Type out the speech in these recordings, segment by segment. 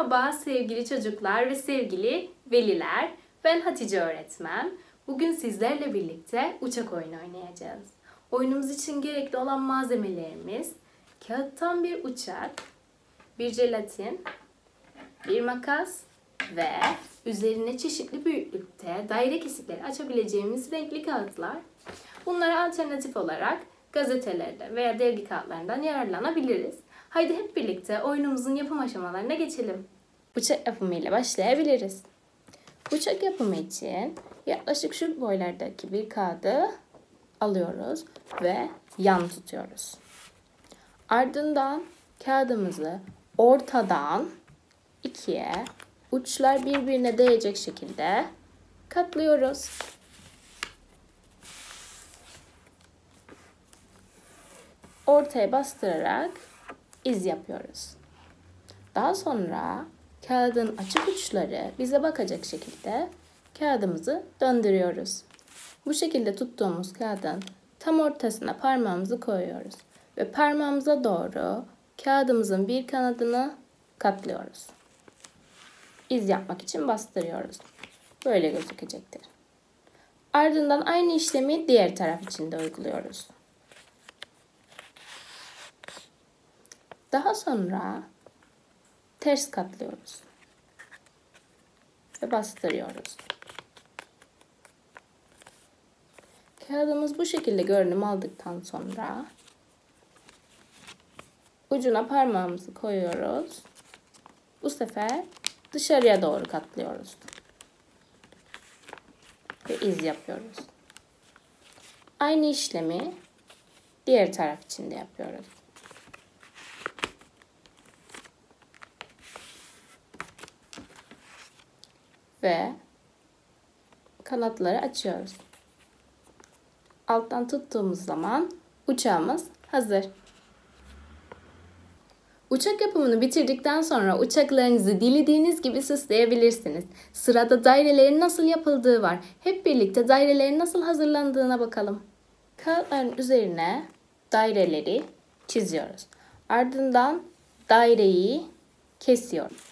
Merhaba sevgili çocuklar ve sevgili veliler. Ben Hatice öğretmen. Bugün sizlerle birlikte uçak oyunu oynayacağız. Oyunumuz için gerekli olan malzemelerimiz kağıttan bir uçak, bir jelatin, bir makas ve üzerine çeşitli büyüklükte daire kesikleri açabileceğimiz renkli kağıtlar. Bunlara alternatif olarak gazetelerde veya dergi kağıtlarından yararlanabiliriz. Haydi hep birlikte oyunumuzun yapım aşamalarına geçelim. Uçak yapımı ile başlayabiliriz. Uçak yapımı için yaklaşık şu boylardaki bir kağıdı alıyoruz ve yan tutuyoruz. Ardından kağıdımızı ortadan ikiye, uçlar birbirine değecek şekilde katlıyoruz. Ortaya bastırarak iz yapıyoruz. Daha sonra kağıdın açık uçları bize bakacak şekilde kağıdımızı döndürüyoruz. Bu şekilde tuttuğumuz kağıdın tam ortasına parmağımızı koyuyoruz ve parmağımıza doğru kağıdımızın bir kanadını katlıyoruz. İz yapmak için bastırıyoruz. Böyle gözükecektir. Ardından aynı işlemi diğer taraf için de uyguluyoruz. Daha sonra ters katlıyoruz ve bastırıyoruz. Kağıdımız bu şekilde görünüm aldıktan sonra ucuna parmağımızı koyuyoruz. Bu sefer dışarıya doğru katlıyoruz ve iz yapıyoruz. Aynı işlemi diğer taraf için de yapıyoruz. Ve kanatları açıyoruz. Alttan tuttuğumuz zaman uçağımız hazır. Uçak yapımını bitirdikten sonra uçaklarınızı dilediğiniz gibi süsleyebilirsiniz. Sırada dairelerin nasıl yapıldığı var. Hep birlikte dairelerin nasıl hazırlandığına bakalım. Kağıtların üzerine daireleri çiziyoruz. Ardından daireyi kesiyoruz.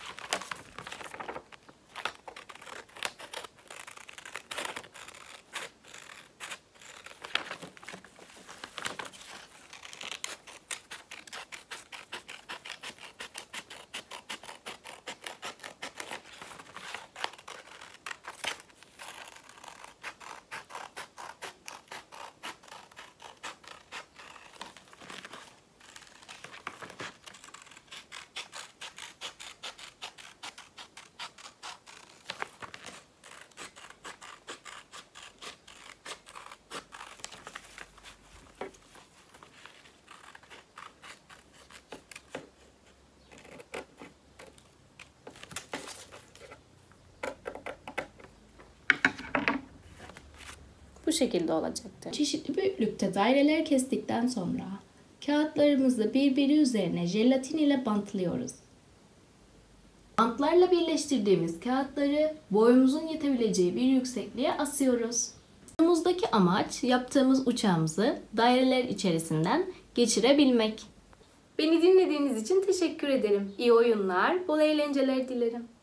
Bu şekilde olacaktır. Çeşitli büyüklükte daireler kestikten sonra kağıtlarımızı birbiri üzerine jelatin ile bantlıyoruz. Bantlarla birleştirdiğimiz kağıtları boyumuzun yetebileceği bir yüksekliğe asıyoruz. Oyunumuzdaki amaç yaptığımız uçağımızı daireler içerisinden geçirebilmek. Beni dinlediğiniz için teşekkür ederim. İyi oyunlar, bol eğlenceler dilerim.